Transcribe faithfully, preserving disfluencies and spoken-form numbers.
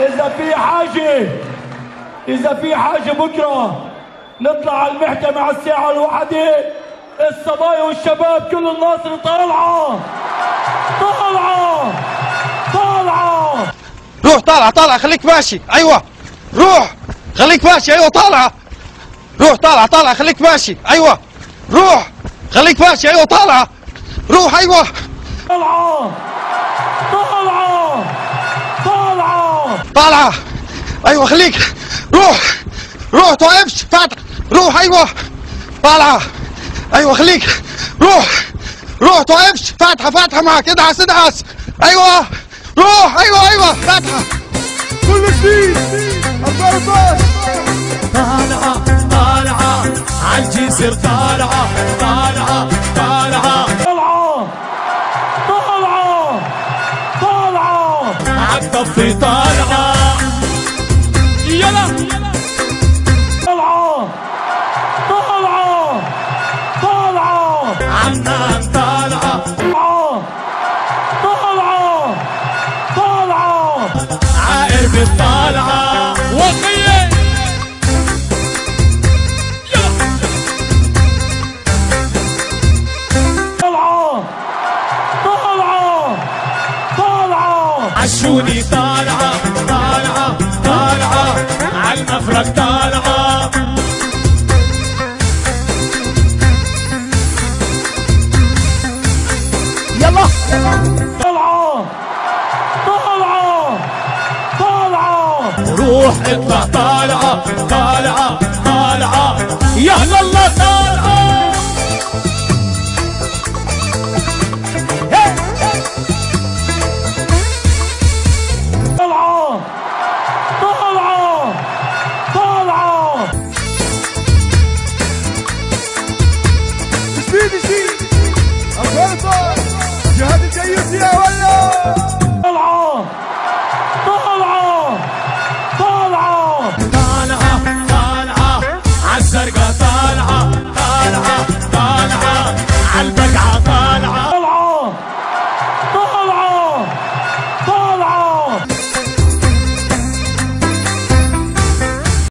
إذا في حاجة إذا في حاجة بكرة نطلع على المحكمة على الساعة الواحدة، الصبايا والشباب كل الناصر طالعة طالعة طالعة. روح طالعة طالعة خليك ماشي. أيوة روح خليك ماشي. أيوة طالعة. روح طالعة طالعة خليك ماشي. أيوة روح خليك ماشي. أيوة طالعة. روح. أيوة طالعة طالعة طالعة طالعة. أيوة خليك. روح روح توقفش فاتح. روح. أيوة طالعة. أيوة خليك. روح روح توقفش فاتحة فاتحة معك. ادعس ادعس. أيوة روح. أيوة أيوة فاتحة. كل جديد الضربات. طالعة طالعة عالجسر. طالعة طالعة طالعة طالعة طالعة طالعة عالطفي. طالعة يلا طالعة طالعة طالعة عمان. طالعة طالعة طالعة طالعة عائربة. طالعة وقية طالعة طالعة طالعة عشوني. طالعة طالعة طالعة عالمفرق. طالعة يلا طالعة طالعة طالعة روح اطلع. طالعة طالعة طالعة يا الله.